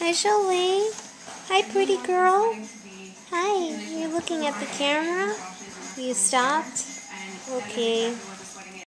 Hi, Jolie. Hi, pretty girl. Hi. You're looking at the camera? You stopped? Okay.